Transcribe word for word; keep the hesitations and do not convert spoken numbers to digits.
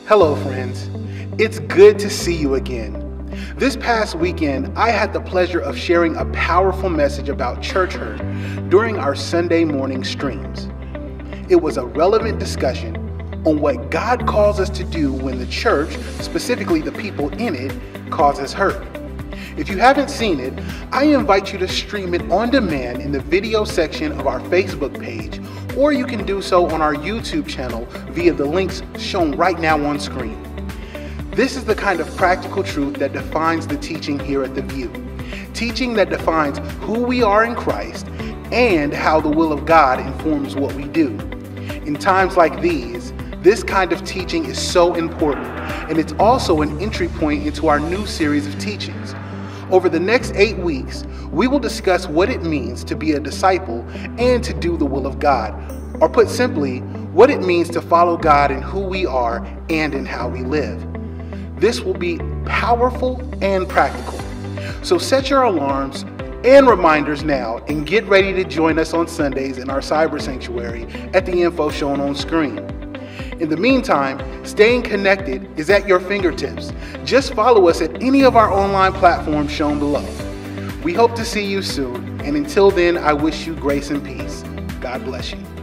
Hello friends, it's good to see you again. This past weekend, I had the pleasure of sharing a powerful message about church hurt during our Sunday morning streams. It was a relevant discussion on what God calls us to do when the church, specifically the people in it, causes hurt. If you haven't seen it, I invite you to stream it on demand in the video section of our Facebook page, or you can do so on our YouTube channel via the links shown right now on screen. This is the kind of practical truth that defines the teaching here at The View. Teaching that defines who we are in Christ and how the will of God informs what we do. In times like these, this kind of teaching is so important, and it's also an entry point into our new series of teachings. Over the next eight weeks, we will discuss what it means to be a disciple and to do the will of God, or put simply, what it means to follow God in who we are and in how we live. This will be powerful and practical. So set your alarms and reminders now and get ready to join us on Sundays in our cyber sanctuary at the info shown on screen. In the meantime, staying connected is at your fingertips. Just follow us at any of our online platforms shown below. We hope to see you soon, and until then, I wish you grace and peace. God bless you.